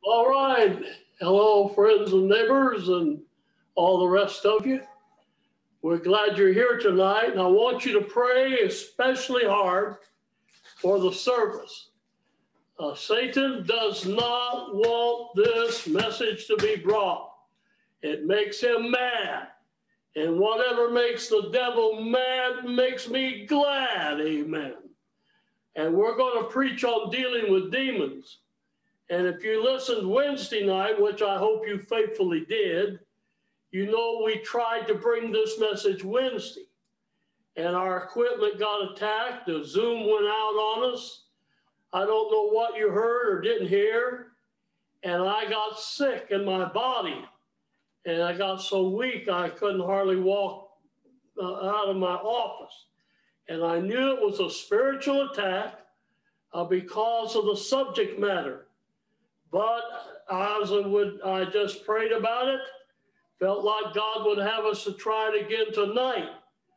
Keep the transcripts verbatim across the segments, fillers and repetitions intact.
All right. Hello, friends and neighbors and all the rest of you. We're glad you're here tonight, and I want you to pray especially hard for the service. Uh, Satan does not want this message to be brought. It makes him mad, and whatever makes the devil mad makes me glad, amen. And we're going to preach on dealing with demons. And if you listened Wednesday night, which I hope you faithfully did, you know we tried to bring this message Wednesday. And our equipment got attacked. The Zoom went out on us. I don't know what you heard or didn't hear. And I got sick in my body. And I got so weak I couldn't hardly walk uh, out of my office. And I knew it was a spiritual attack uh, because of the subject matter. But as I would, I just prayed about it, felt like God would have us to try it again tonight.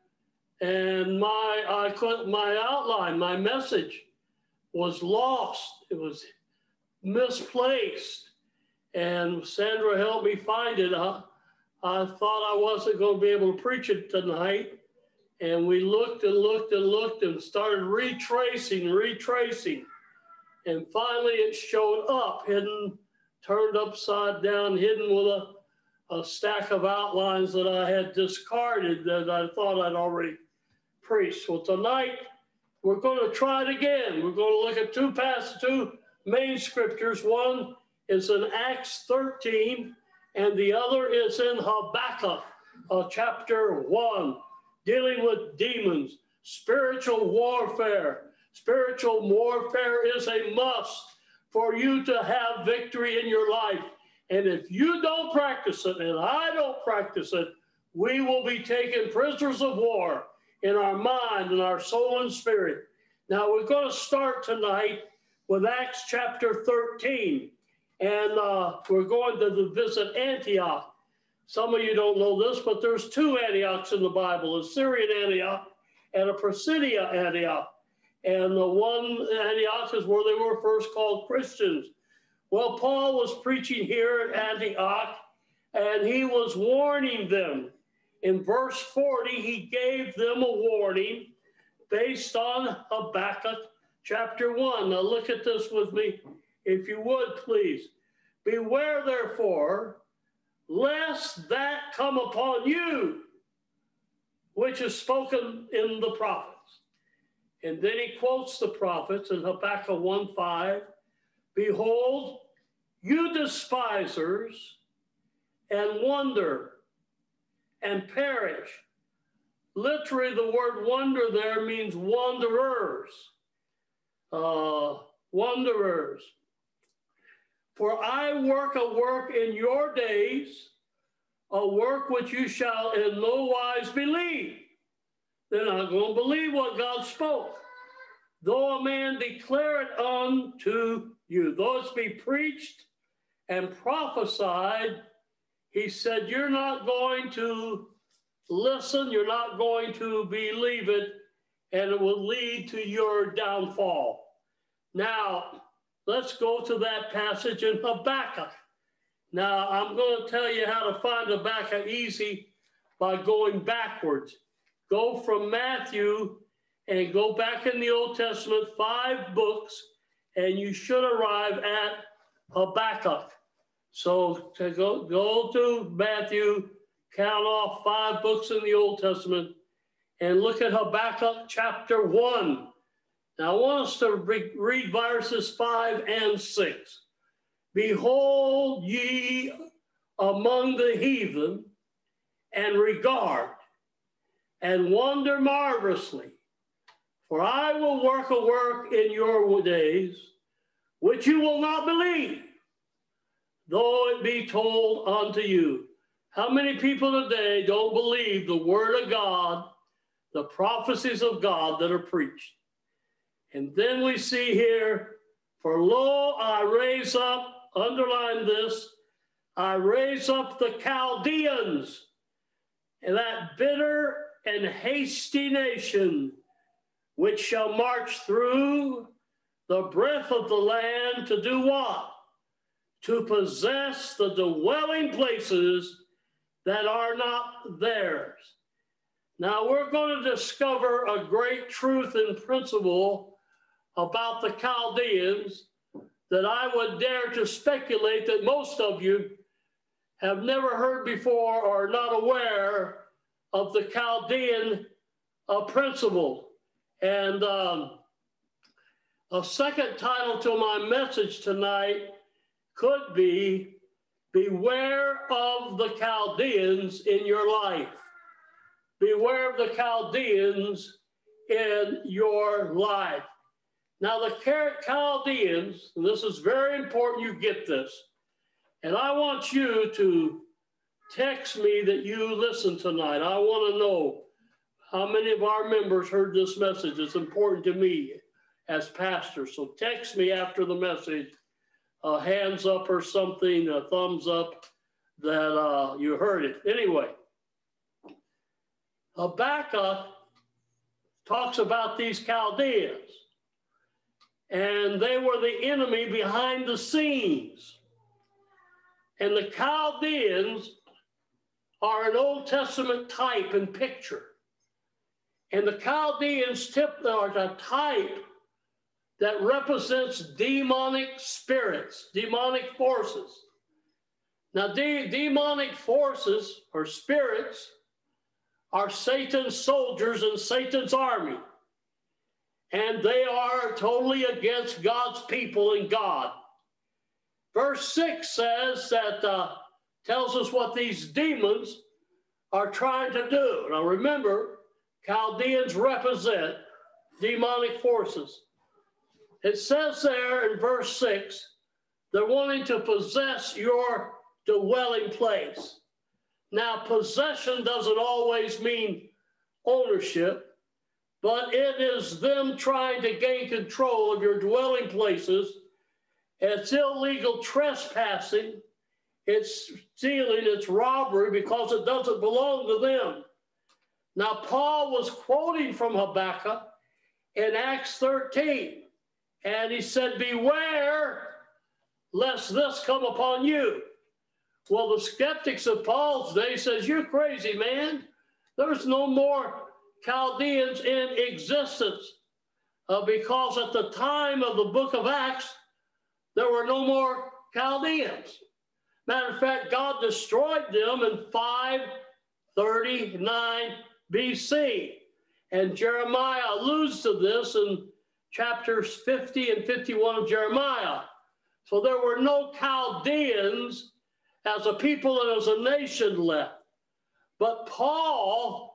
And my, I couldn't, my outline, my message was lost. It was misplaced. And Sandra helped me find it. I, I thought I wasn't going to be able to preach it tonight. And we looked and looked and looked and started retracing, retracing. And finally it showed up, hidden, turned upside down, hidden with a, a stack of outlines that I had discarded that I thought I'd already preached. Well, tonight we're going to try it again. We're going to look at two passages, two main scriptures. One is in Acts thirteen, and the other is in Habakkuk, uh, chapter one, dealing with demons, spiritual warfare. Spiritual warfare is a must for you to have victory in your life. And if you don't practice it, and I don't practice it, we will be taken prisoners of war in our mind and our soul and spirit. Now, we're going to start tonight with Acts chapter thirteen. And uh, we're going to visit Antioch. Some of you don't know this, but there's two Antiochs in the Bible, a Syrian Antioch and a Pisidia Antioch. And the one Antioch is where they were first called Christians. Well, Paul was preaching here at Antioch, and he was warning them. In verse forty, he gave them a warning based on Habakkuk chapter one. Now look at this with me, if you would, please. Beware, therefore, lest that come upon you, which is spoken in the prophets. And then he quotes the prophets in Habakkuk one five. Behold, you despisers, and wonder, and perish. Literally, the word wonder there means wanderers. Uh, wanderers. For I work a work in your days, a work which you shall in no wise believe. They're not going to believe what God spoke. Though a man declare it unto you, though it's be preached and prophesied, he said, you're not going to listen, you're not going to believe it, and it will lead to your downfall. Now, let's go to that passage in Habakkuk. Now, I'm going to tell you how to find Habakkuk easy by going backwards. Go from Matthew and go back in the Old Testament, five books, and you should arrive at Habakkuk. So to go, go to Matthew, count off five books in the Old Testament, and look at Habakkuk chapter one. Now I want us to re read verses five and six. Behold ye among the heathen, and regard, and wonder marvelously. For I will work a work in your days, which you will not believe, though it be told unto you. How many people today don't believe the word of God, the prophecies of God that are preached? And then we see here, for lo, I raise up, underline this, I raise up the Chaldeans, and that bitter and hasty nation, which shall march through the breadth of the land to do what? to possess the dwelling places that are not theirs. Now we're going to discover a great truth and principle about the Chaldeans that I would dare to speculate that most of you have never heard before or are not aware of the Chaldean uh, principle. And um, a second title to my message tonight could be, Beware of the Chaldeans in your life. Beware of the Chaldeans in your life. Now the Chaldeans, and this is very important you get this, and I want you to text me that you listen tonight. I want to know how many of our members heard this message. It's important to me as pastor. So text me after the message, uh, hands up or something, a thumbs up that uh, you heard it. Anyway, Habakkuk talks about these Chaldeans, and they were the enemy behind the scenes. And the Chaldeans are an Old Testament type and picture. And the Chaldeans tip are a type that represents demonic spirits, demonic forces. Now, de demonic forces or spirits are Satan's soldiers and Satan's army. And they are totally against God's people and God. Verse six says that, uh, tells us what these demons are trying to do. Now remember, Chaldeans represent demonic forces. It says there in verse six, they're wanting to possess your dwelling place. Now, possession doesn't always mean ownership, but it is them trying to gain control of your dwelling places. It's illegal trespassing, it's stealing, it's robbery because it doesn't belong to them. Now, Paul was quoting from Habakkuk in Acts thirteen, and he said, beware lest this come upon you. Well, the skeptics of Paul's day says, you're crazy, man. There's no more Chaldeans in existence uh, because at the time of the book of Acts, there were no more Chaldeans. Matter of fact, God destroyed them in five thirty-nine B C. And Jeremiah alludes to this in chapters fifty and fifty-one of Jeremiah. So there were no Chaldeans as a people and as a nation left. But Paul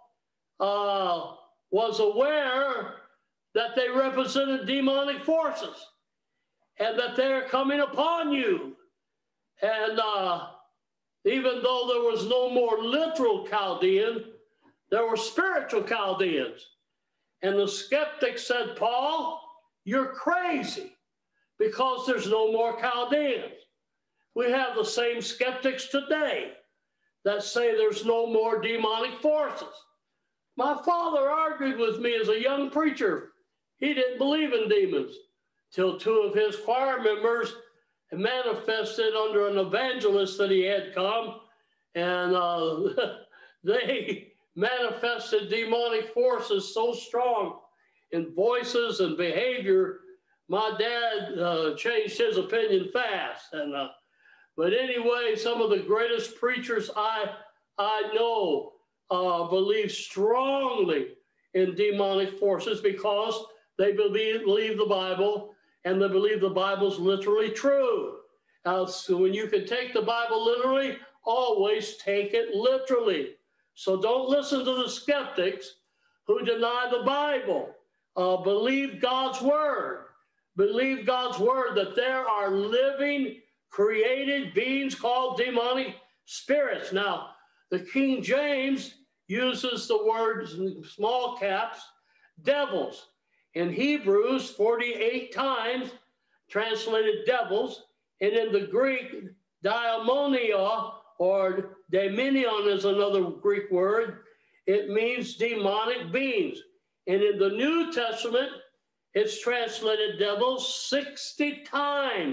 uh, was aware that they represented demonic forces and that they're coming upon you. And uh, even though there was no more literal Chaldean, there were spiritual Chaldeans. And the skeptics said, Paul, you're crazy because there's no more Chaldeans. We have the same skeptics today that say there's no more demonic forces. My father argued with me as a young preacher. He didn't believe in demons till two of his choir members manifested under an evangelist that he had come, and uh, they manifested demonic forces so strong in voices and behavior. My dad uh, changed his opinion fast. And uh, but anyway, some of the greatest preachers I I know uh, believe strongly in demonic forces because they believe, believe the Bible, and they believe the Bible's literally true. Uh, so when you can take the Bible literally, always take it literally. So don't listen to the skeptics who deny the Bible. Uh, believe God's word. Believe God's word that there are living, created beings called demonic spirits. Now, the King James uses the word in small caps, devils. In Hebrews, forty-eight times translated devils, and in the Greek, daimonia, or daimonion is another Greek word. It means demonic beings. And in the New Testament, it's translated devils sixty times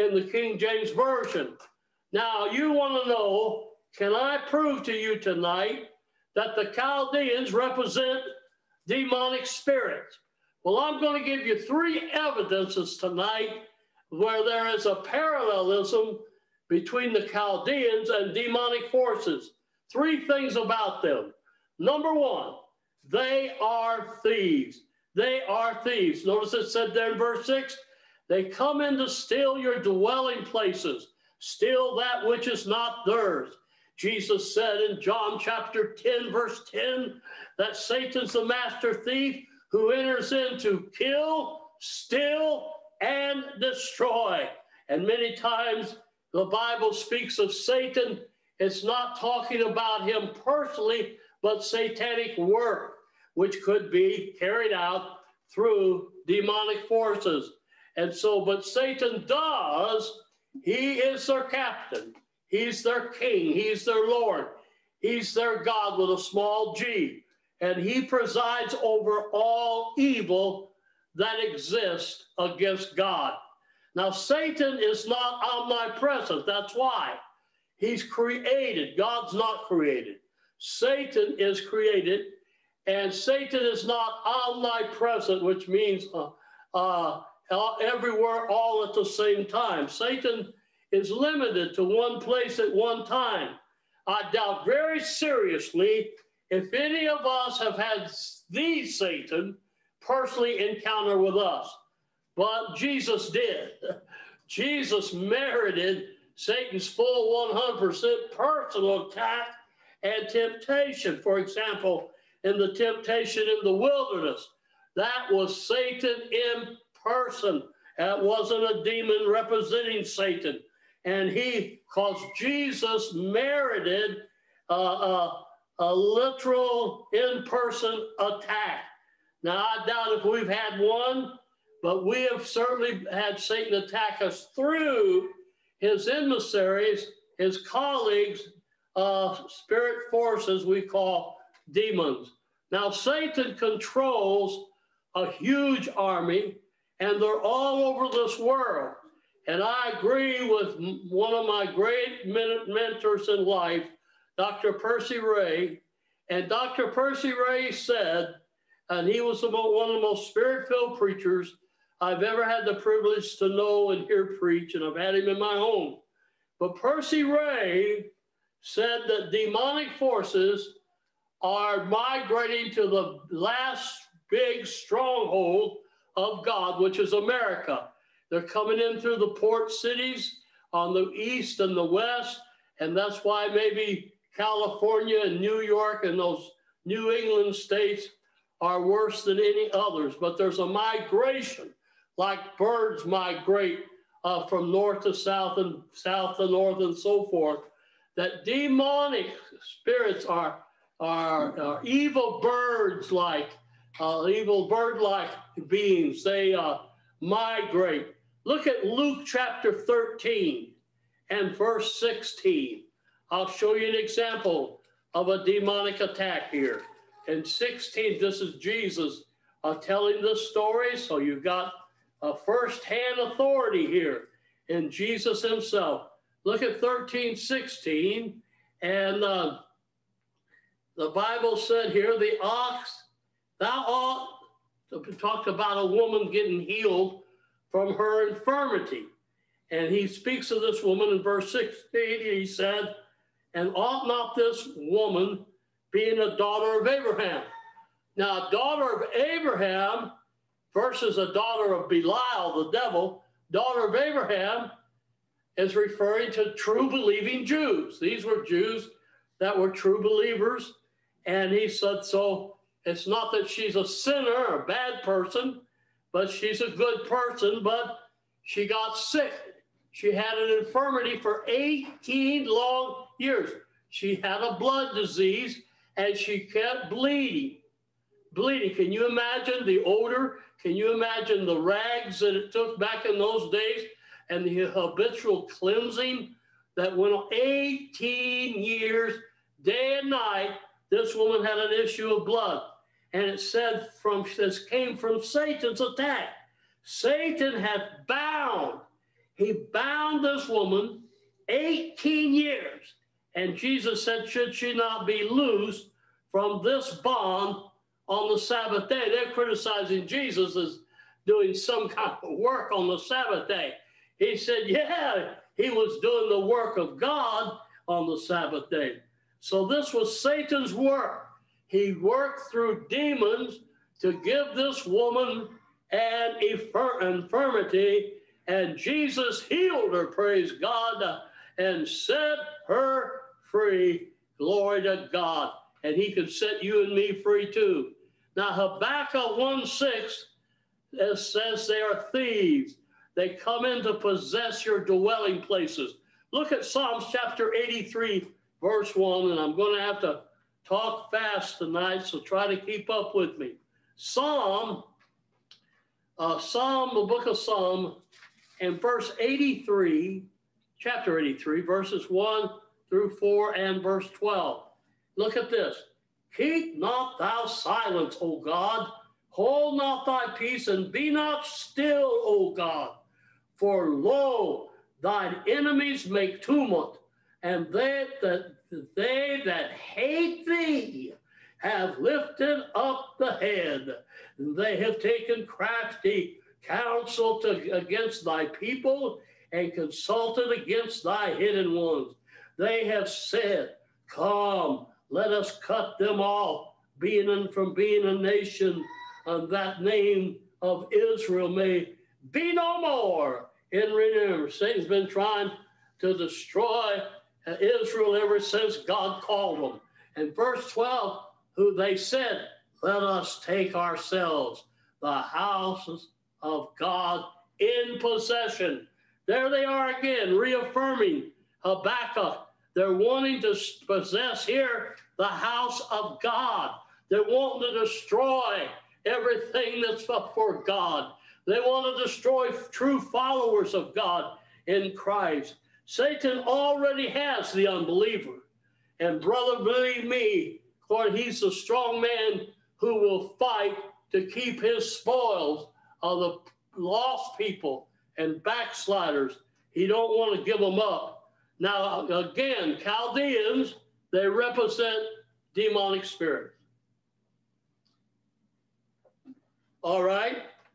in the King James Version. Now, you want to know, can I prove to you tonight that the Chaldeans represent demonic spirits? Well, I'm going to give you three evidences tonight where there is a parallelism between the Chaldeans and demonic forces. Three things about them. Number one, they are thieves. They are thieves. Notice it said there in verse six, they come in to steal your dwelling places, steal that which is not theirs. Jesus said in John chapter ten, verse ten, that Satan's the master thief who enters in to kill, steal, and destroy. And many times the Bible speaks of Satan. It's not talking about him personally, but satanic work, which could be carried out through demonic forces. And so, but Satan does, he is their captain. He's their king. He's their Lord. He's their God with a small g. And he presides over all evil that exists against God. Now, Satan is not omnipresent. That's why. He's created. God's not created. Satan is created, and Satan is not omnipresent, which means uh, uh, everywhere all at the same time. Satan is limited to one place at one time. I doubt very seriously if any of us have had the Satan personally encounter with us. But Jesus did. Jesus merited Satan's full one hundred percent personal attack and temptation. For example, in the temptation in the wilderness, that was Satan in person. That wasn't a demon representing Satan. And he, because Jesus merited uh, a, a literal in-person attack. Now, I doubt if we've had one, but we have certainly had Satan attack us through his emissaries, his colleagues, uh, spirit forces we call demons. Now, Satan controls a huge army, and they're all over this world. And I agree with one of my great mentors in life, Doctor Percy Ray. And Doctor Percy Ray said, and he was one of the most spirit-filled preachers I've ever had the privilege to know and hear preach, and I've had him in my home. But Percy Ray said that demonic forces are migrating to the last big stronghold of God, which is America. They're coming in through the port cities on the east and the west, and that's why maybe California and New York and those New England states are worse than any others. But there's a migration, like birds migrate uh, from north to south and south to north and so forth, that demonic spirits are, are, are evil birds like, uh, evil bird-like beings. They uh, migrate. Look at Luke chapter thirteen and verse sixteen. I'll show you an example of a demonic attack here. In sixteen, this is Jesus uh, telling this story, so you've got a first-hand authority here in Jesus himself. Look at thirteen sixteen, and uh, the Bible said here, the ox, thou ought, talked about a woman getting healed from her infirmity. And he speaks of this woman in verse sixteen, he said, and ought not this woman, being a daughter of Abraham. Now, a daughter of Abraham versus a daughter of Belial, the devil, daughter of Abraham is referring to true believing Jews. These were Jews that were true believers. And he said, so it's not that she's a sinner, a bad person, but she's a good person, but she got sick. She had an infirmity for eighteen long years. She had a blood disease, and she kept bleeding. Bleeding. Can you imagine the odor? Can you imagine the rags that it took back in those days and the habitual cleansing that went on eighteen years, day and night? This woman had an issue of blood. And it said from this came from Satan's attack. Satan hath bound He bound this woman eighteen years. And Jesus said, should she not be loosed from this bond on the Sabbath day? They're criticizing Jesus as doing some kind of work on the Sabbath day. He said, yeah, he was doing the work of God on the Sabbath day. So this was Satan's work. He worked through demons to give this woman an infirmity, and Jesus healed her, praise God, and set her free. Glory to God. And he can set you and me free too. Now, Habakkuk one six, it says they are thieves. They come in to possess your dwelling places. Look at Psalms chapter eighty-three, verse one, and I'm going to have to talk fast tonight, so try to keep up with me. Psalm, uh, Psalm, the book of Psalm, and verse eighty-three, chapter eighty-three, verses one through four and verse twelve. Look at this. Keep not thou silence, O God. Hold not thy peace, and be not still, O God. For lo, thine enemies make tumult, and they that, they that hate thee have lifted up the head. They have taken crafty counsel to, against thy people, and consulted against thy hidden ones. They have said, come, let us cut them off, being from being a nation, and that name of Israel may be no more in remembrance. Satan's been trying to destroy Israel ever since God called them. And verse twelve, who they said, let us take ourselves the houses of God in possession. There they are again, reaffirming Habakkuk. They're wanting to possess here the house of God. They're wanting to destroy everything that's for God. They want to destroy true followers of God in Christ. Satan already has the unbeliever. And brother, believe me, Lord, he's a strong man who will fight to keep his spoils of the lost people and backsliders. He don't want to give them up. Now, again, Chaldeans, they represent demonic spirits. All right?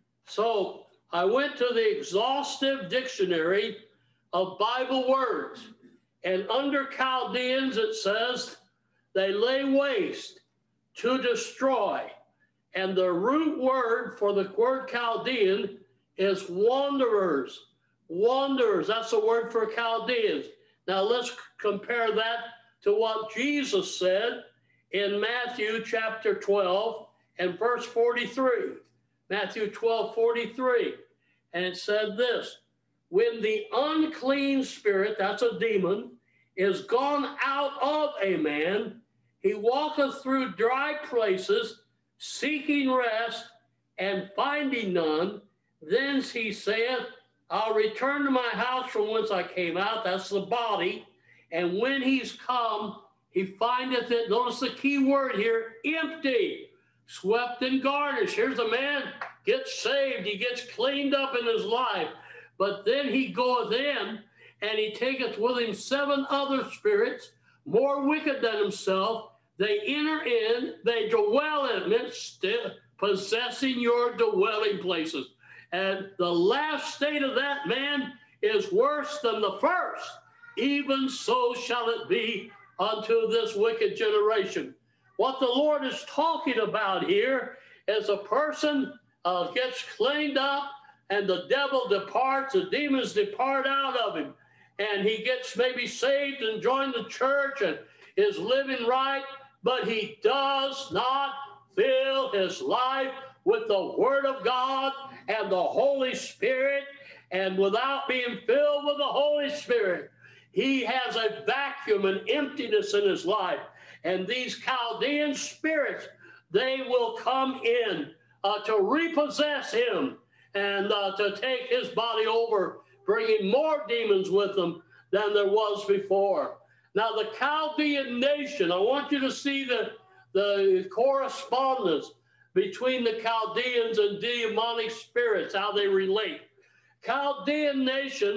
So I went to the exhaustive dictionary of Bible words. And under Chaldeans, it says they lay waste, to destroy. And the root word for the word Chaldean is wanderers. Wanderers, that's the word for Chaldeans. Now let's compare that to what Jesus said in Matthew chapter twelve and verse forty-three. Matthew twelve, forty-three. And it said this, when the unclean spirit, that's a demon, is gone out of a man, he walketh through dry places, seeking rest, and finding none. Thence he saith, I'll return to my house from whence I came out. That's the body. And when he's come, he findeth it, notice the key word here, empty, swept and garnished. Here's a man, gets saved, he gets cleaned up in his life. But then he goeth in, and he taketh with him seven other spirits, more wicked than himself. They enter in, they dwell in it, still possessing your dwelling places. And the last state of that man is worse than the first. Even so shall it be unto this wicked generation. What the Lord is talking about here is a person uh, gets cleaned up, and the devil departs, the demons depart out of him. And he gets maybe saved and joined the church and is living right, but he does not fill his life with the Word of God and the Holy Spirit. And without being filled with the Holy Spirit, he has a vacuum and emptiness in his life. And these Chaldean spirits, they will come in uh, to repossess him and uh, to take his body over, bringing more demons with them than there was before. Now, the Chaldean nation, I want you to see the, the correspondence between the Chaldeans and demonic spirits, how they relate. Chaldean nation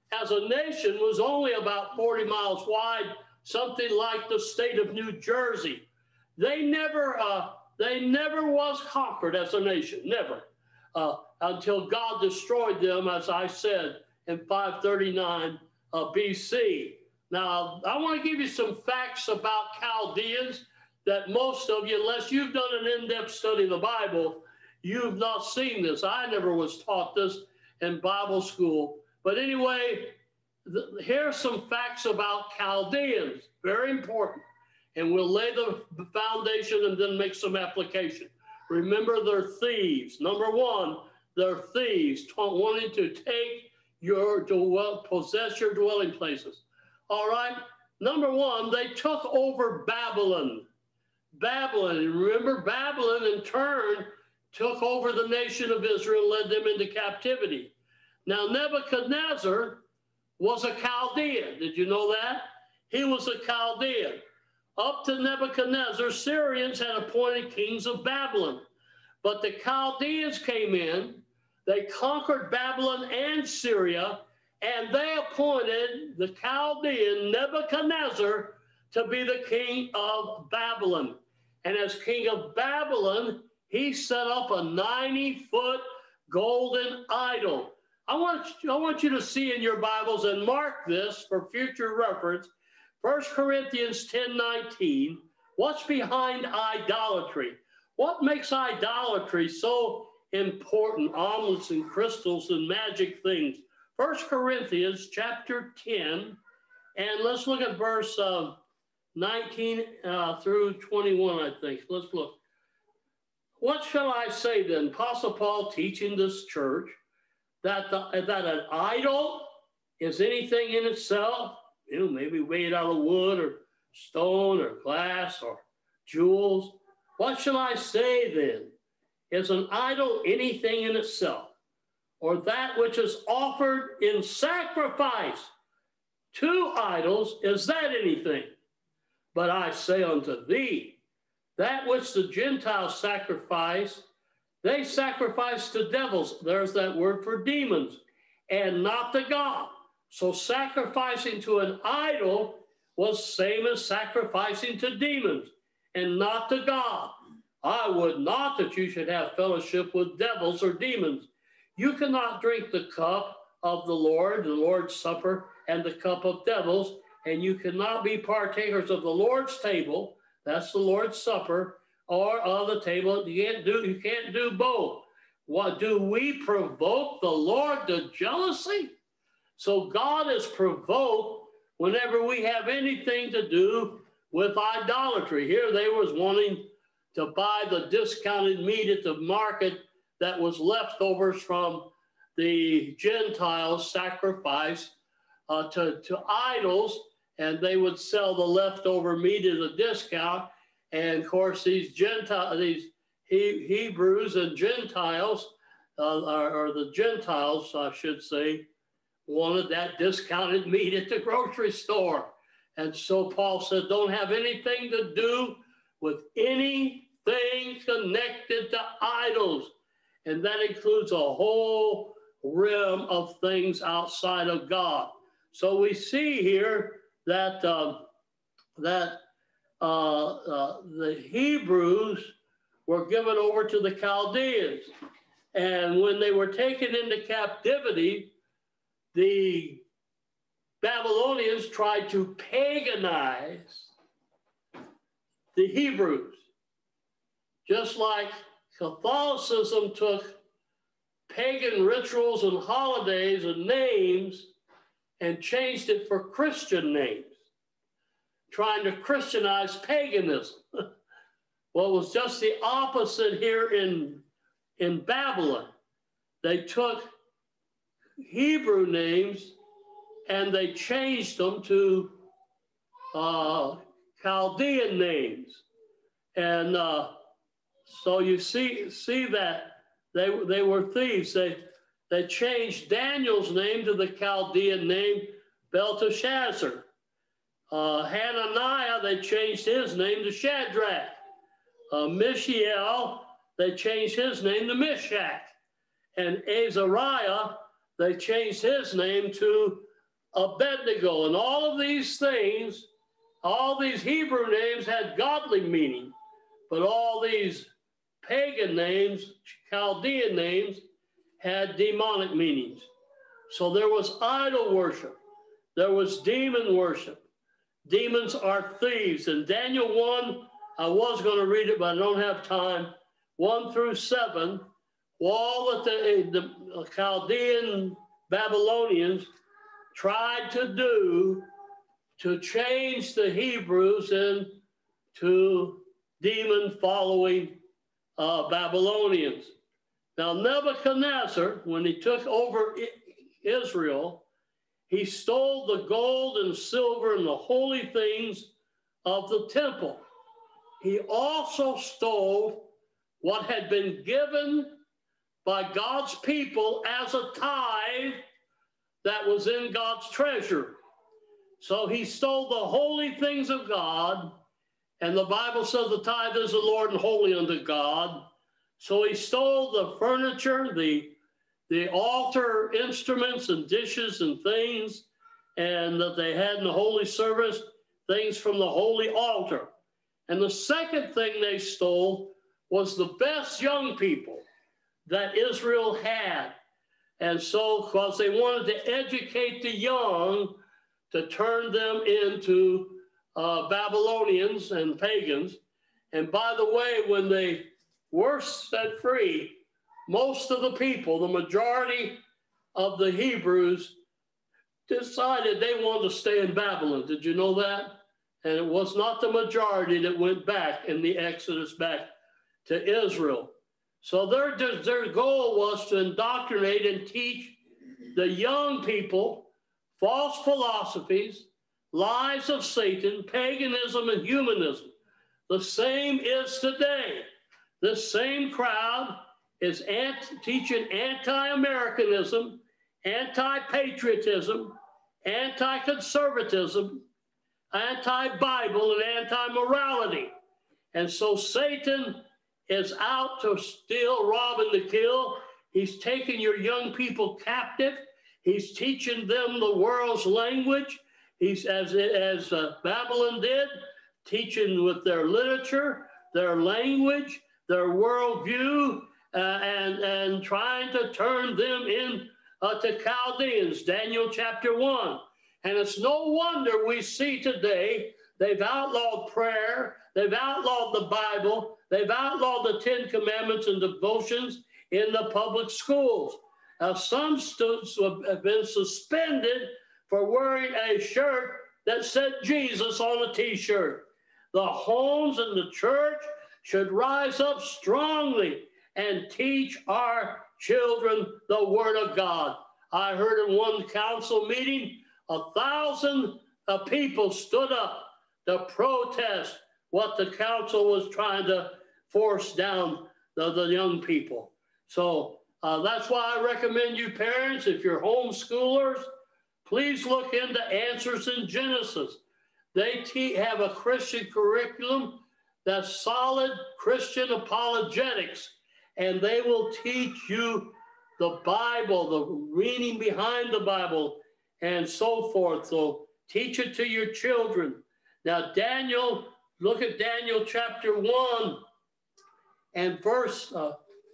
as a nation was only about forty miles wide, something like the state of New Jersey. They never, uh, they never was conquered as a nation, never, uh, until God destroyed them, as I said, in five thirty-nine uh, B C. Now, I want to give you some facts about Chaldeans that most of you, unless you've done an in-depth study of the Bible, you've not seen this. I never was taught this in Bible school. But anyway, the, here are some facts about Chaldeans, very important. And we'll lay the foundation and then make some application. Remember, they're thieves. Number one, they're thieves, wanting to take your, to possess your dwelling places. All right. Number one, they took over Babylon. Babylon. Remember, Babylon in turn took over the nation of Israel, led them into captivity. Now, Nebuchadnezzar was a Chaldean. Did you know that? He was a Chaldean. Up to Nebuchadnezzar, Syrians had appointed kings of Babylon. But the Chaldeans came in, they conquered Babylon and Syria, and they appointed the Chaldean Nebuchadnezzar to be the king of Babylon. And as king of Babylon, he set up a ninety-foot golden idol. I want, I want you to see in your Bibles and mark this for future reference. First Corinthians ten nineteen, what's behind idolatry? What makes idolatry so important? Omelets and crystals and magic things. First Corinthians chapter ten, and let's look at verse uh, nineteen uh, through twenty-one, I think. Let's look. What shall I say then? Apostle Paul teaching this church that, the, that an idol is anything in itself, you know, maybe made out of wood or stone or glass or jewels. What shall I say then? Is an idol anything in itself, or that which is offered in sacrifice to idols, is that anything? But I say unto thee, that which the Gentiles sacrifice, they sacrifice to devils. There's that word for demons, and not to God. So sacrificing to an idol was same as sacrificing to demons and not to God. I would not that you should have fellowship with devils or demons. You cannot drink the cup of the Lord, the Lord's Supper, and the cup of devils, and you cannot be partakers of the Lord's table, that's the Lord's Supper, or of the table. You can't do, you can't do both. What do we provoke the Lord to jealousy? So God is provoked whenever we have anything to do with idolatry. Here they was wanting to buy the discounted meat at the market that was leftovers from the Gentiles' sacrifice uh, to, to idols, and they would sell the leftover meat at a discount. And of course, these Gentiles, these he, Hebrews and Gentiles, uh, or, or the Gentiles, I should say, wanted that discounted meat at the grocery store. And so Paul said, don't have anything to do with anything connected to idols. And that includes a whole realm of things outside of God. So we see here that, uh, that uh, uh, the Hebrews were given over to the Chaldeans. And when they were taken into captivity, the Babylonians tried to paganize the Hebrews, just like Catholicism took pagan rituals and holidays and names and changed it for Christian names, trying to Christianize paganism. Well, it was just the opposite here in, in Babylon. They took Hebrew names and they changed them to uh, Chaldean names. And uh, so you see, see that they, they were thieves. They, they changed Daniel's name to the Chaldean name Belteshazzar. Uh, Hananiah, they changed his name to Shadrach. Uh, Mishael, they changed his name to Meshach. And Azariah, they changed his name to Abednego, and all of these things, all these Hebrew names had godly meaning, but all these pagan names, Chaldean names, had demonic meanings. So there was idol worship. There was demon worship. Demons are thieves. In Daniel one, I was going to read it, but I don't have time. one through seven, all that the, the Chaldean Babylonians tried to do to change the Hebrews into demon-following uh, Babylonians. Now, Nebuchadnezzar, when he took over Israel, he stole the gold and silver and the holy things of the temple. He also stole what had been given by God's people as a tithe that was in God's treasure. So he stole the holy things of God, and the Bible says the tithe is the Lord and holy unto God. So he stole the furniture, the, the altar instruments and dishes and things, and that they had in the holy service, things from the holy altar. And the second thing they stole was the best young people that Israel had. And so, because they wanted to educate the young to turn them into uh, Babylonians and pagans. And by the way, when they were set free, most of the people, the majority of the Hebrews, decided they wanted to stay in Babylon. Did you know that? And it was not the majority that went back in the Exodus back to Israel. So their, their goal was to indoctrinate and teach the young people false philosophies, lies of Satan, paganism, and humanism. The same is today. This same crowd is anti, teaching anti-Americanism, anti-patriotism, anti-conservatism, anti-Bible, and anti-morality. And so Satan is out to steal, rob, and to kill. He's taking your young people captive. He's teaching them the world's language. He's, as, as uh, Babylon did, teaching with their literature, their language, their worldview, uh, and, and trying to turn them in uh, to Chaldeans, Daniel chapter one. And it's no wonder we see today they've outlawed prayer, they've outlawed the Bible, they've outlawed the Ten Commandments and devotions in the public schools. Now, some students have been suspended for wearing a shirt that said Jesus on a t-shirt. The homes and the church should rise up strongly and teach our children the Word of God. I heard in one council meeting, a thousand uh, people stood up to protest what the council was trying to force down the, the young people. So uh, that's why I recommend you parents, if you're homeschoolers, please look into Answers in Genesis. They te- have a Christian curriculum that's solid Christian apologetics, and they will teach you the Bible, the reading behind the Bible, and so forth. So teach it to your children. Now, Daniel, look at Daniel chapter one and verse uh,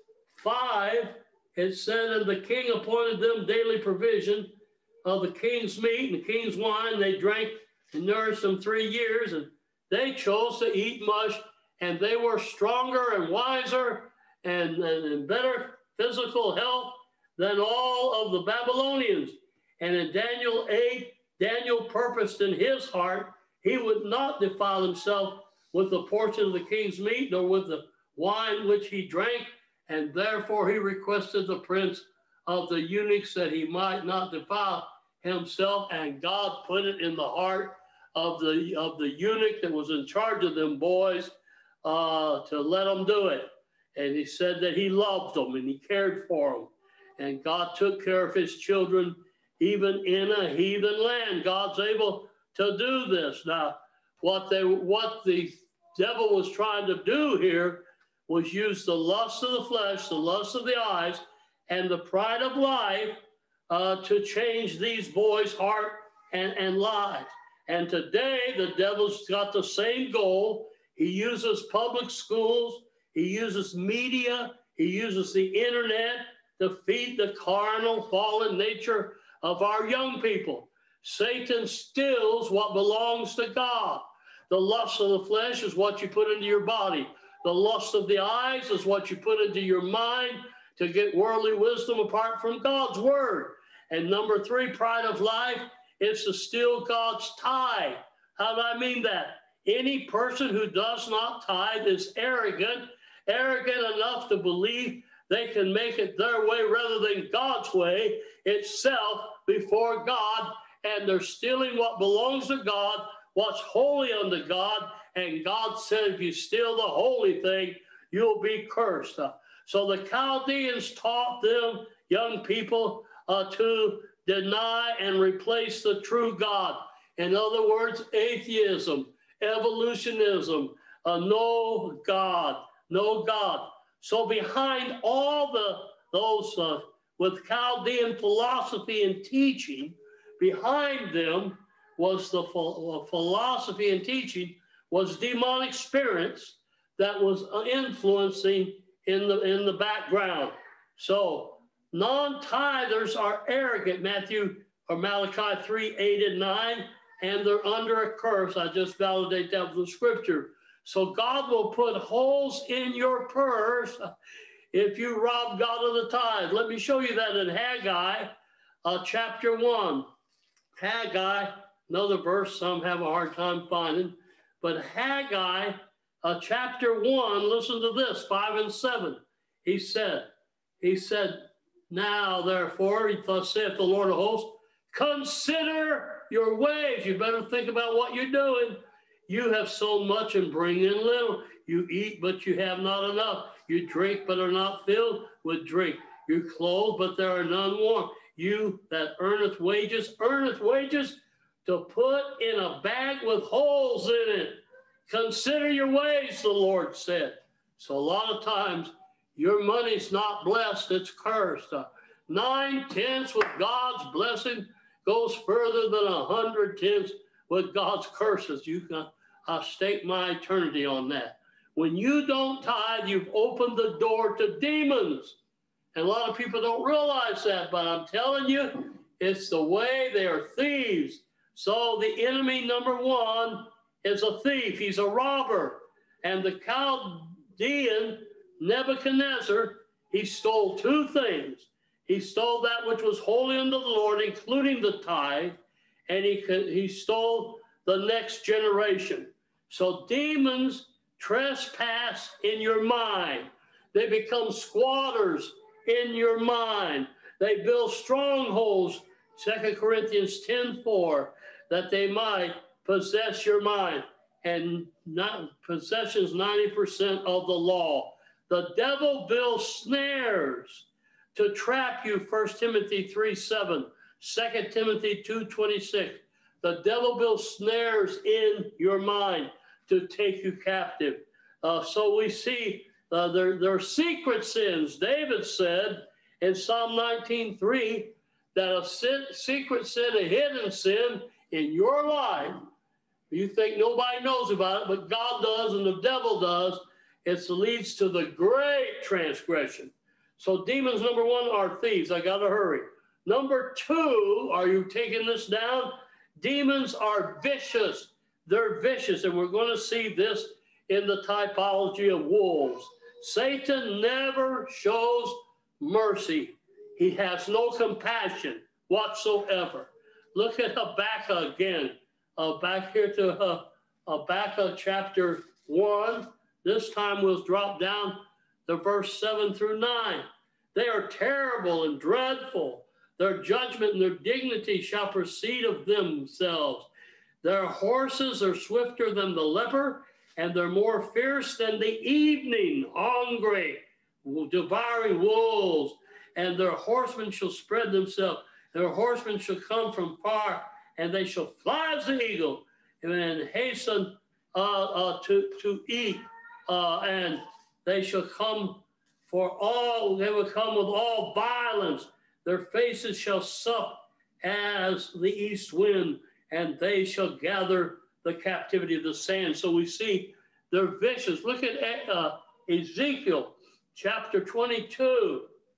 five. It said, and the king appointed them daily provision of the king's meat and the king's wine. They drank and nourished them three years, and they chose to eat much, and they were stronger and wiser and, and, and better physical health than all of the Babylonians. And in Daniel eight, Daniel purposed in his heart he would not defile himself with the portion of the king's meat, nor with the wine which he drank, and therefore he requested the prince of the eunuchs that he might not defile himself, and God put it in the heart of the of the eunuch that was in charge of them boys uh, to let them do it. And he said that he loved them and he cared for them. And God took care of his children even in a heathen land. God's able to do this. Now, what they what the devil was trying to do here was use the lust of the flesh, the lust of the eyes, and the pride of life uh, to change these boys' heart and, and lies. And today, the devil's got the same goal. He uses public schools. He uses media. He uses the internet to feed the carnal, fallen nature of our young people. Satan steals what belongs to God. The lust of the flesh is what you put into your body. The lust of the eyes is what you put into your mind to get worldly wisdom apart from God's word. And number three, pride of life is to steal God's tithe. How do I mean that? Any person who does not tithe is arrogant, arrogant enough to believe they can make it their way rather than God's way itself before God. And they're stealing what belongs to God, what's holy unto God. And God said, if you steal the holy thing, you'll be cursed. Uh, so the Chaldeans taught them, young people, uh, to deny and replace the true God. In other words, atheism, evolutionism, uh, no God, no God. So behind all the those uh, with Chaldean philosophy and teaching, behind them was the ph- philosophy and teaching was demonic spirits that was influencing in the in the background. So non-tithers are arrogant, Matthew or Malachi three, eight, and nine, and they're under a curse. I just validate that with the scripture. So God will put holes in your purse if you rob God of the tithe. Let me show you that in Haggai uh, chapter one. Haggai, another verse some have a hard time finding, but Haggai uh, chapter one, listen to this, five and seven. He said, he said, now therefore, thus saith the Lord of hosts, consider your ways. You better think about what you're doing. You have sown much and bring in little. You eat, but you have not enough. You drink, but are not filled with drink. You clothe, but there are none warm. You that earneth wages, earneth wages to put in a bag with holes in it. Consider your ways, the Lord said. So a lot of times, your money's not blessed, it's cursed. Uh, nine tenths with God's blessing goes further than a hundred tenths with God's curses. You can uh, stake my eternity on that. When you don't tithe, you've opened the door to demons. And a lot of people don't realize that, but I'm telling you, it's the way. They are thieves. So the enemy, number one, is a thief. He's a robber. And the Chaldean, Nebuchadnezzar, he stole two things. He stole that which was holy unto the Lord, including the tithe, and he, he stole the next generation. So demons trespass in your mind. They become squatters in your mind. They build strongholds, Second Corinthians ten four, that they might possess your mind. And not, possession is ninety percent of the law. The devil builds snares to trap you, First Timothy three seven, Second Timothy two twenty-six. The devil builds snares in your mind to take you captive. Uh, so we see uh, there, there are secret sins. David said in Psalm nineteen three that a sin, secret sin, a hidden sin in your life, you think nobody knows about it, but God does and the devil does, it leads to the great transgression. So demons, number one, are thieves. I got to hurry. Number two, are you taking this down? Demons are vicious. They're vicious, and we're going to see this in the typology of wolves. Satan never shows mercy. He has no compassion whatsoever. Look at Habakkuk again. Uh, back here to uh, Habakkuk chapter one. This time we'll drop down to verse seven through nine. They are terrible and dreadful. Their judgment and their dignity shall proceed of themselves. Their horses are swifter than the leopard, and they're more fierce than the evening, hungry, devouring wolves. And their horsemen shall spread themselves. Their horsemen shall come from far, and they shall fly as the eagle, and hasten uh, uh, to, to eat. Uh, and they shall come for all, they will come with all violence. Their faces shall sup as the east wind, and they shall gather the captivity of the sand. So we see they're vicious. Look at uh, Ezekiel chapter twenty-two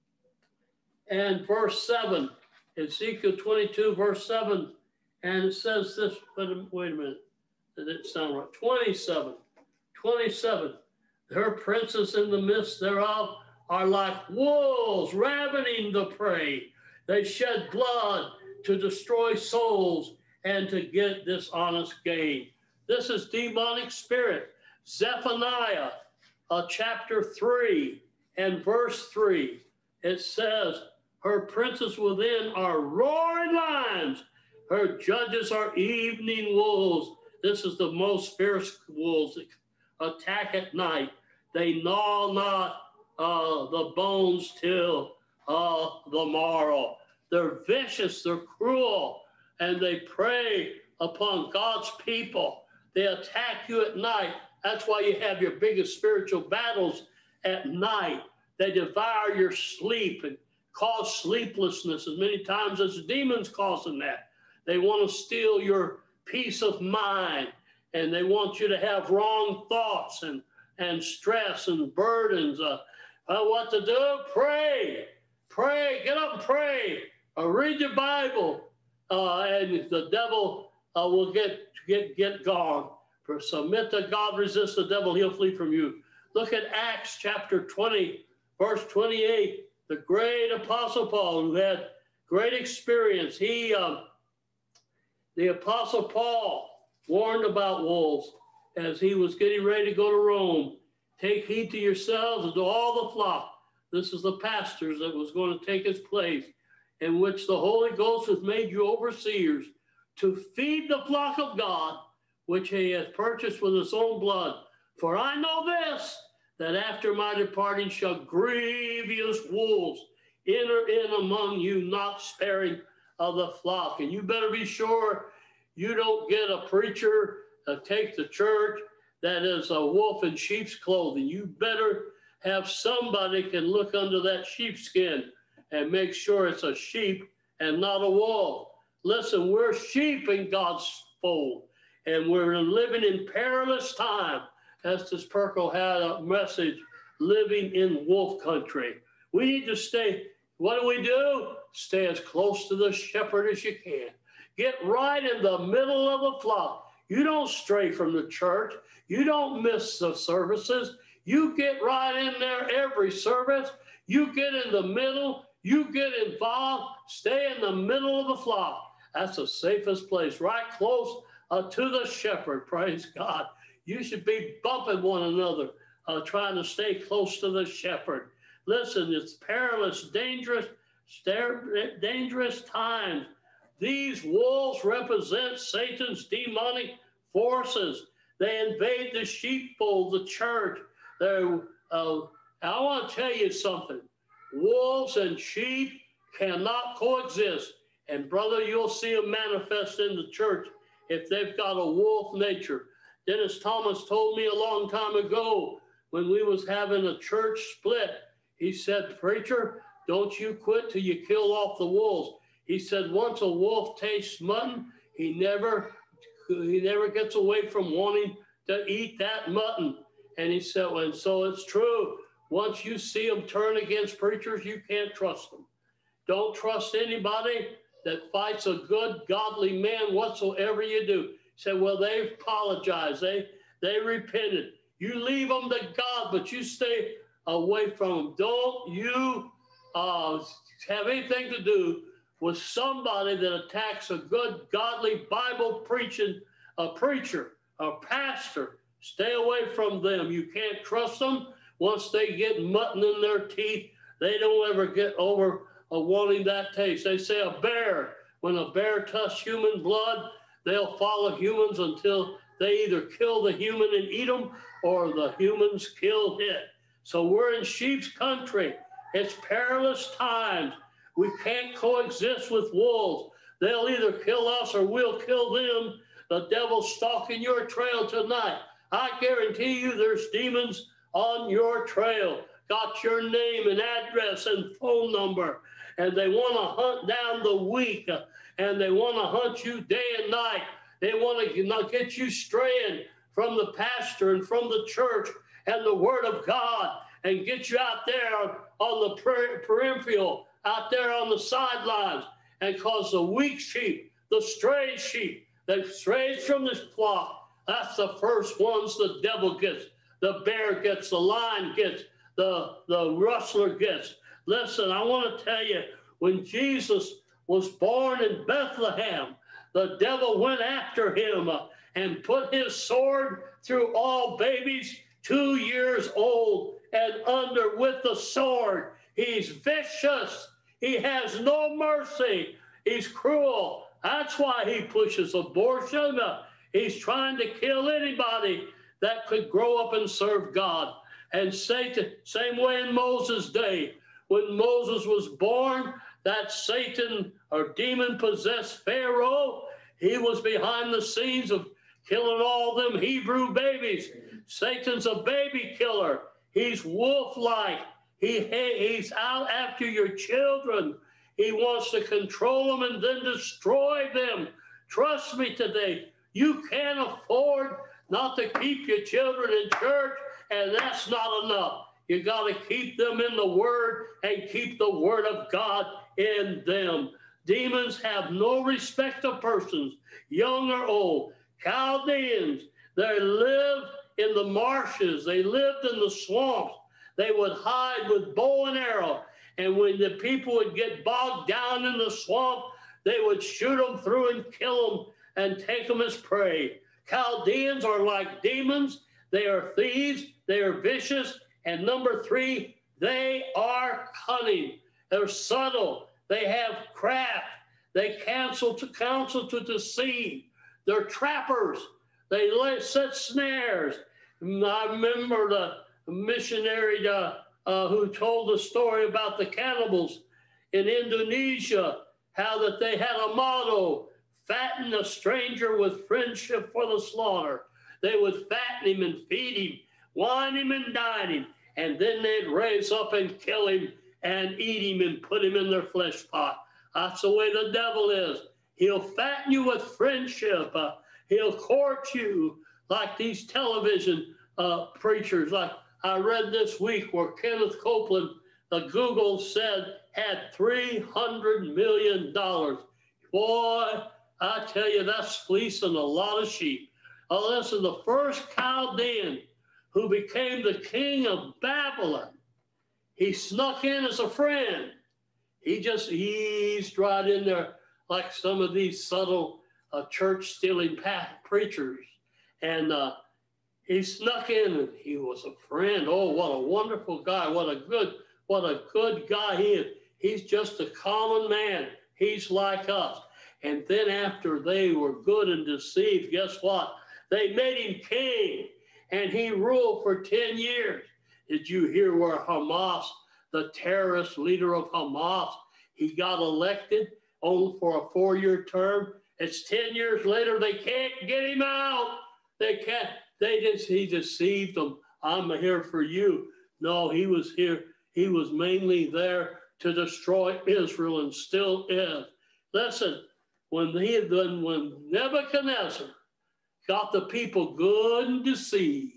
and verse seven. Ezekiel twenty-two, verse seven. And it says this, wait a, wait a minute, that didn't sound right. twenty-seven, twenty-seven. Her princes in the midst thereof are like wolves ravening the prey. They shed blood to destroy souls and to get dishonest gain. This is demonic spirit. Zephaniah uh, chapter three and verse three. It says, her princes within are roaring lions. Her judges are evening wolves. This is the most fierce wolves that attack at night. They gnaw not uh, the bones till uh, the morrow. They're vicious, they're cruel, and they prey upon God's people. They attack you at night. That's why you have your biggest spiritual battles at night. They devour your sleep and cause sleeplessness as many times as the demons causing that. They want to steal your peace of mind, and they want you to have wrong thoughts and, and stress and burdens. Uh, uh, what to do? Pray. Pray. Get up and pray. Uh, read your Bible, uh, and the devil uh, will get, get, get gone. For submit to God, resist the devil, he'll flee from you. Look at Acts chapter twenty, verse twenty-eight. The great Apostle Paul, who had great experience, he, uh, the Apostle Paul, warned about wolves as he was getting ready to go to Rome. Take heed to yourselves and to all the flock. This is the pastors that was going to take his place, in which the Holy Ghost has made you overseers to feed the flock of God, which he has purchased with his own blood. For I know this, that after my departing shall grievous wolves enter in among you, not sparing of the flock. And you better be sure you don't get a preacher to take the church that is a wolf in sheep's clothing. You better have somebody can look under that sheepskin and make sure it's a sheep and not a wolf. Listen, we're sheep in God's fold, and we're living in perilous time. Estes Perko had a message, living in wolf country. We need to stay, what do we do? Stay as close to the shepherd as you can. Get right in the middle of the flock. You don't stray from the church. You don't miss the services. You get right in there every service. You get in the middle. You get involved. Stay in the middle of the flock. That's the safest place, right close uh, to the shepherd. Praise God. You should be bumping one another, uh, trying to stay close to the shepherd. Listen, it's perilous, dangerous, dangerous times. These wolves represent Satan's demonic forces. They invade the sheepfold, the church. They're, uh, I want to tell you something. Wolves and sheep cannot coexist. And brother, you'll see them manifest in the church if they've got a wolf nature. Dennis Thomas told me a long time ago when we was having a church split, he said, preacher, don't you quit till you kill off the wolves. He said, once a wolf tastes mutton, he never, he never gets away from wanting to eat that mutton. And he said, well, and so it's true. Once you see them turn against preachers, you can't trust them. Don't trust anybody that fights a good, godly man whatsoever you do. Say, well, they apologized. They, they repented. You leave them to God, but you stay away from them. Don't you uh, have anything to do with somebody that attacks a good, godly, Bible-preaching a preacher, a pastor. Stay away from them. You can't trust them. Once they get mutton in their teeth, they don't ever get over uh, wanting that taste. They say a bear, when a bear touches human blood, they'll follow humans until they either kill the human and eat them or the humans kill it. So we're in sheep's country. It's perilous times. We can't coexist with wolves. They'll either kill us or we'll kill them. The devil's stalking your trail tonight. I guarantee you there's demons on your trail. Got your name and address and phone number. and they want to hunt down the weak, uh, and they want to hunt you day and night. They want to get you straying from the pastor and from the church and the word of God, and get you out there on the per peripheral, out there on the sidelines, and cause the weak sheep, the stray sheep that strays from this flock, that's the first ones the devil gets, the bear gets, the lion gets, the, the rustler gets. Listen, I want to tell you, when Jesus was born in Bethlehem, the devil went after him uh, and put his sword through all babies two years old and under with the sword. He's vicious. He has no mercy. He's cruel. That's why he pushes abortion. Uh, he's trying to kill anybody that could grow up and serve God. And Satan, same way in Moses' day, when Moses was born, that Satan or demon-possessed Pharaoh, he was behind the scenes of killing all them Hebrew babies. Satan's a baby killer. He's wolf-like. He, he's out after your children. He wants to control them and then destroy them. Trust me today, you can't afford not to keep your children in church, and that's not enough. You got to keep them in the Word and keep the Word of God in them. Demons have no respect of persons, young or old. Chaldeans, they lived in the marshes. They lived in the swamps. They would hide with bow and arrow. And when the people would get bogged down in the swamp, they would shoot them through and kill them and take them as prey. Chaldeans are like demons. They are thieves. They are vicious. And number three, they are cunning. They're subtle. They have craft. They counsel to counsel to deceive. They're trappers. They set snares. I remember the missionary uh, uh, who told the story about the cannibals in Indonesia, how that they had a motto, fatten a stranger with friendship for the slaughter. They would fatten him and feed him, wine him and dine him, and then they'd raise up and kill him and eat him and put him in their flesh pot. That's the way the devil is. He'll fatten you with friendship. Uh, he'll court you like these television uh, preachers. Like I read this week where Kenneth Copeland, the Google said, had three hundred million dollars. Boy, I tell you, that's fleecing a lot of sheep. Oh, listen, the first Chaldean who became the king of Babylon, he snuck in as a friend. He just eased right in there like some of these subtle uh, church-stealing preachers. And uh, he snuck in and he was a friend. Oh, what a wonderful guy. What a good, what a good guy he is. He's just a common man. He's like us. And then after they were good and deceived, guess what? They made him king and he ruled for ten years. Did you hear where Hamas, the terrorist leader of Hamas, he got elected only for a four-year term? It's ten years later, they can't get him out. They can't, they just, he deceived them. I'm here for you. No, he was here. He was mainly there to destroy Israel and still is. Listen, when he had done, when Nebuchadnezzar got the people good and deceived,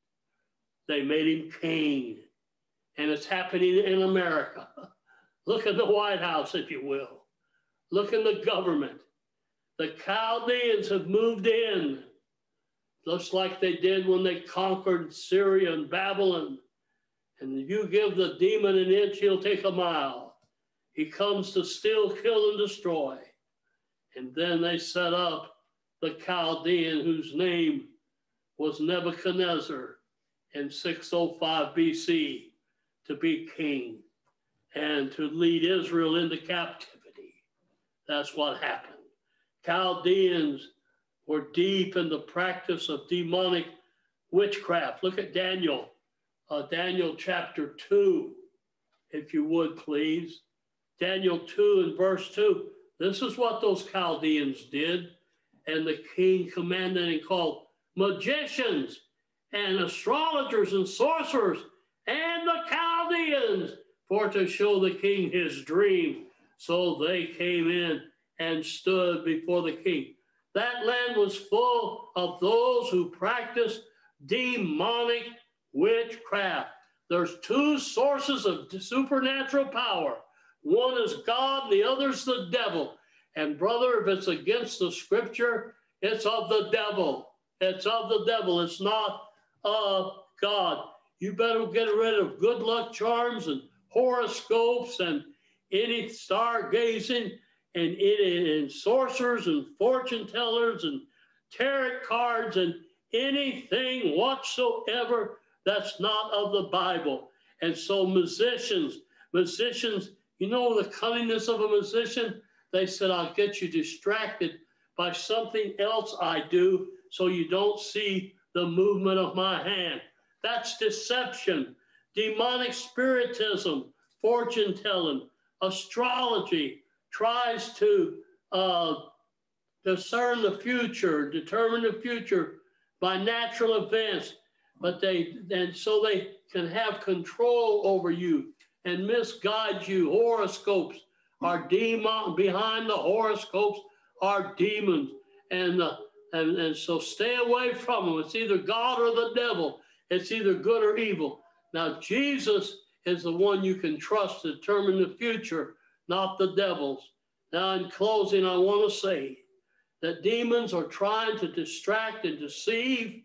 they made him king. And it's happening in America. Look at the White House, if you will. Look in the government. The Chaldeans have moved in, just like they did when they conquered Syria and Babylon. And if you give the demon an inch, he'll take a mile. He comes to steal, kill, and destroy. And then they set up the Chaldean, whose name was Nebuchadnezzar in six oh five B C, to be king and to lead Israel into captivity. That's what happened. Chaldeans were deep in the practice of demonic witchcraft. Look at Daniel, uh, Daniel chapter two, if you would, please. Daniel two and verse two. This is what those Chaldeans did. And the king commanded and called magicians and astrologers and sorcerers and the Chaldeans for to show the king his dream. So they came in and stood before the king. That land was full of those who practiced demonic witchcraft. There's two sources of supernatural power. One is God, and the other's the devil. And brother, if it's against the scripture, it's of the devil. It's of the devil. It's not of God. You better get rid of good luck charms and horoscopes and any stargazing and, and, and sorcerers and fortune tellers and tarot cards and anything whatsoever that's not of the Bible. And so musicians, musicians, you know the cunningness of a musician? They said, I'll get you distracted by something else I do so you don't see the movement of my hand. That's deception, demonic spiritism, fortune telling, astrology tries to uh, discern the future, determine the future by natural events, but they, and so they can have control over you and misguide you. Horoscopes are demon, behind the horoscopes are demons. And, uh, and, and so stay away from them. It's either God or the devil. It's either good or evil. Now, Jesus is the one you can trust to determine the future, not the devil's. Now, in closing, I want to say that demons are trying to distract and deceive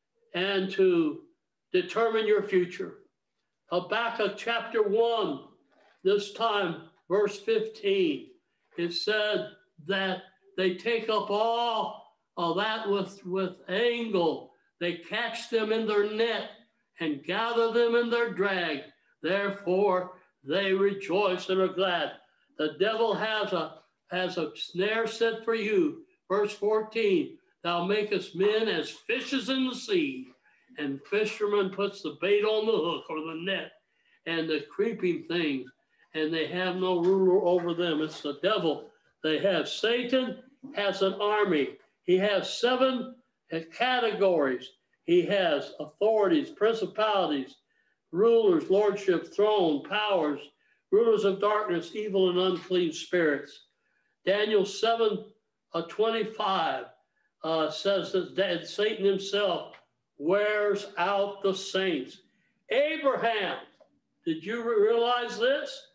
and to determine your future. Habakkuk chapter one, this time, verse fifteen, it said that they take up all of that with, with angle. They catch them in their net and gather them in their drag. Therefore, they rejoice and are glad. The devil has a, has a snare set for you. Verse fourteen, thou makest men as fishes in the sea, and fisherman puts the bait on the hook or the net and the creeping things, and they have no ruler over them. It's the devil. They have Satan has an army. He has seven categories. He has authorities, principalities, rulers, lordship, throne, powers, rulers of darkness, evil and unclean spirits. Daniel seven twenty-five uh, says that Satan himself wears out the saints. Abraham, did you realize this?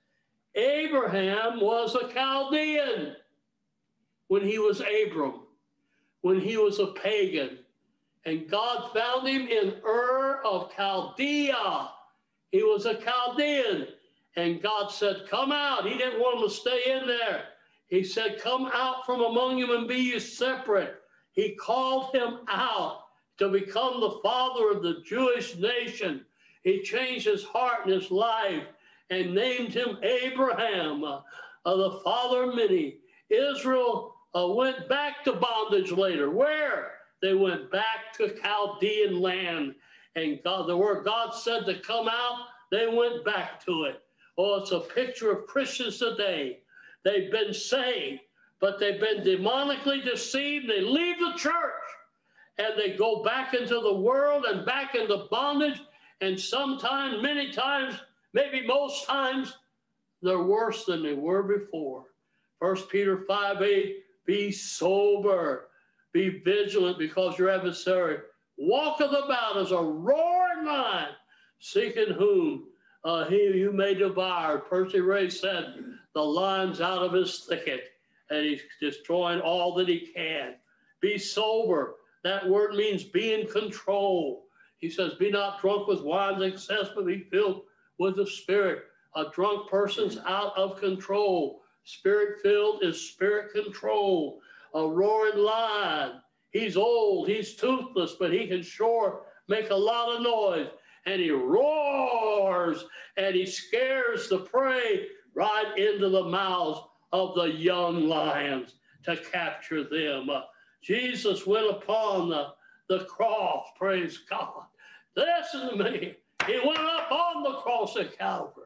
Abraham was a Chaldean when he was Abram, when he was a pagan. And God found him in Ur of Chaldea. He was a Chaldean. And God said, come out. He didn't want him to stay in there. He said, come out from among them and be ye separate. He called him out to become the father of the Jewish nation. He changed his heart and his life and named him Abraham, uh, uh, the father of many. Israel uh, went back to bondage later. Where? They went back to Chaldean land. And God, the word God said to come out, they went back to it. Oh, it's a picture of Christians today. They've been saved, but they've been demonically deceived. They leave the church and they go back into the world and back into bondage. And sometimes, many times, maybe most times, they're worse than they were before. First Peter five eight, be sober, be vigilant, because your adversary walketh about as a roaring lion, seeking whom uh, he you may devour. Percy Ray said, the lion's out of his thicket, and he's destroying all that he can. Be sober. That word means be in control. He says, be not drunk with wine's excess, but be filled with the Spirit. A drunk person's out of control. Spirit-filled is spirit control. A roaring lion. He's old, he's toothless, but he can sure make a lot of noise. And he roars, and he scares the prey right into the mouths of the young lions to capture them. Uh, Jesus went upon the, the cross, praise God. Listen to me. He went up on the cross of Calvary.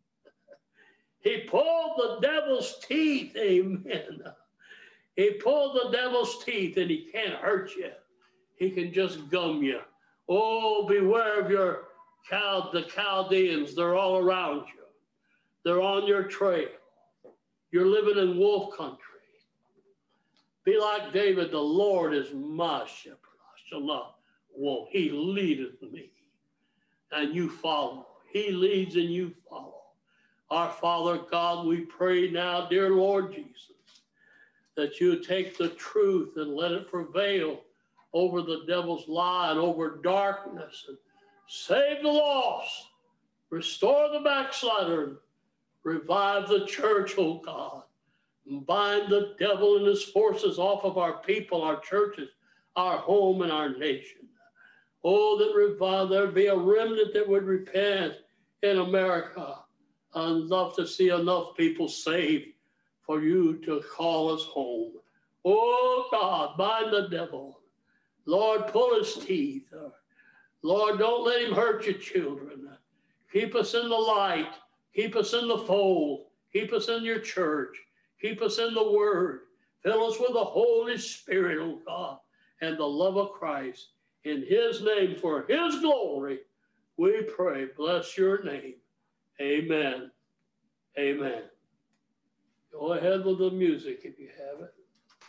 He pulled the devil's teeth, amen. He pulled the devil's teeth, and he can't hurt you. He can just gum you. Oh, beware of your Chal- the Chaldeans. They're all around you. They're on your trail. you're living in wolf country. Be like David, the Lord is my shepherd. I shall not want. He leadeth me, and you follow. He leads and you follow. Our Father God, we pray now, dear Lord Jesus, that you take the truth and let it prevail over the devil's lie and over darkness, and save the lost, restore the backslider, and revive the church, oh God, and bind the devil and his forces off of our people, our churches, our home, and our nation. Oh, that revive, there be a remnant that would repent in America. I'd love to see enough people saved for you to call us home. Oh God, bind the devil. Lord, pull his teeth. Lord, don't let him hurt your children. Keep us in the light. Keep us in the fold. Keep us in your church. Keep us in the word. Fill us with the Holy Spirit, oh God, and the love of Christ. In his name, for his glory, we pray. Bless your name. Amen. Amen. Go ahead with the music if you have it.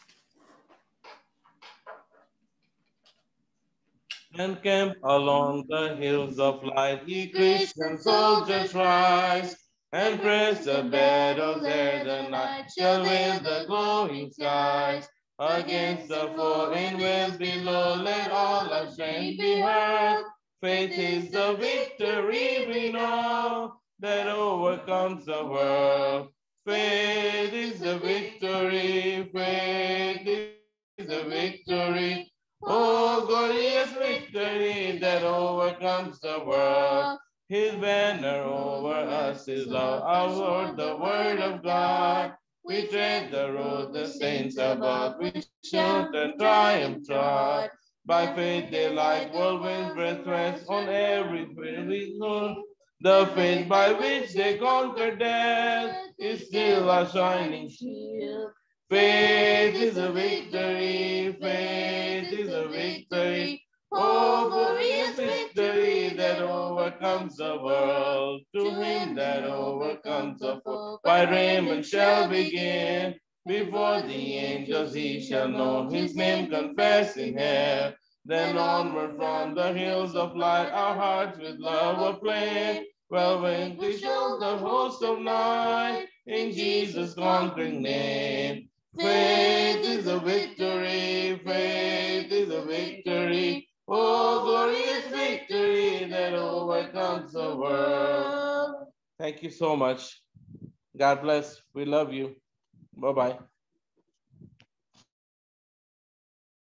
And camp along the hills of light, ye Christian soldiers rise, and press the battles ere the night shall veil the glowing skies. Against the foe in waves below, let all our strength be heard. Faith is the victory we know, that overcomes the world. Faith is the victory, faith is the victory. Oh, glorious victory that overcomes the world. His banner over us is love, our Lord, the word of God. We tread the road the saints above, we shout and triumph trod. By faith they like whirlwinds breath west on every very noon. The faith by which they conquer death is still a shining shield. Faith is a victory, faith is a victory. Oh, glorious victory that overcomes the world. To him that overcomes the foe, by raiment shall begin. Before the angels he shall know, his name confess in hell. Then onward from the hills of light, our hearts with love aflame. Well, when we show the host of night in Jesus' conquering name. Faith is a victory, faith is a victory. Oh, glorious victory that overcomes the world. Thank you so much. God bless. We love you. Bye-bye.